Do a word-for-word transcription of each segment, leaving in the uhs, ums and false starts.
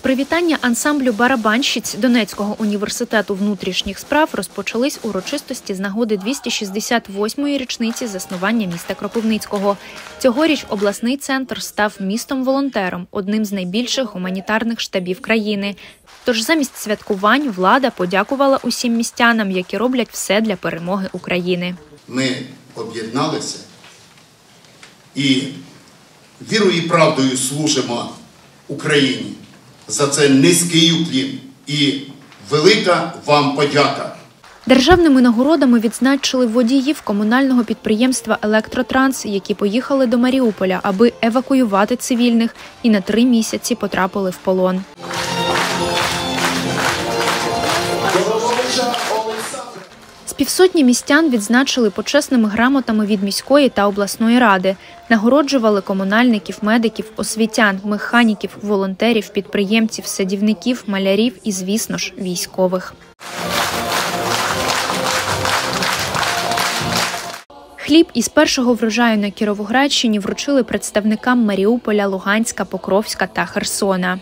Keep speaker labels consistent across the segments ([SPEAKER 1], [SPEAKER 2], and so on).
[SPEAKER 1] Привітання ансамблю барабанщиць Донецького університету внутрішніх справ розпочались урочистості з нагоди двісті шістдесят восьмої річниці заснування міста Кропивницького. Цьогоріч обласний центр став містом-волонтером, одним з найбільших гуманітарних штабів країни. Тож замість святкувань влада подякувала усім містянам, які роблять все для перемоги України.
[SPEAKER 2] Ми об'єдналися і вірою і правдою служимо Україні. За це низький уклін і велика вам подяка.
[SPEAKER 1] Державними нагородами відзначили водіїв комунального підприємства «Електротранс», які поїхали до Маріуполя, аби евакуювати цивільних і на три місяці потрапили в полон. З півсотні містян відзначили почесними грамотами від міської та обласної ради. Нагороджували комунальників, медиків, освітян, механіків, волонтерів, підприємців, садівників, малярів і, звісно ж, військових. Хліб із першого врожаю на Кіровоградщині вручили представникам Маріуполя, Луганська, Покровська та Херсона.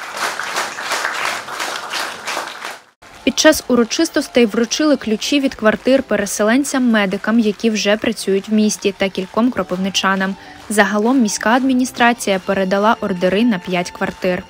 [SPEAKER 1] Під час урочистостей вручили ключі від квартир переселенцям-медикам, які вже працюють в місті, та кільком кропивничанам. Загалом міська адміністрація передала ордери на п'ять квартир.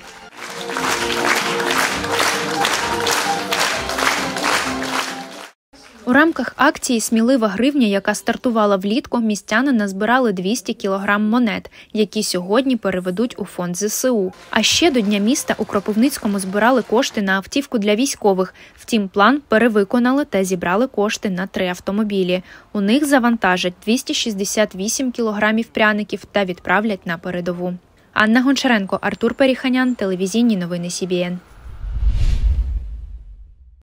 [SPEAKER 1] У рамках акції «Смілива гривня», яка стартувала влітку, містяни назбирали двісті кілограм монет, які сьогодні переведуть у фонд зе се у. А ще до Дня міста у Кропивницькому збирали кошти на автівку для військових. Втім, план перевиконали та зібрали кошти на три автомобілі. У них завантажать двісті шістдесят вісім кілограмів пряників та відправлять на передову. Анна Гончаренко, Артур Періханян, телевізійні новини Сі Бі Ен.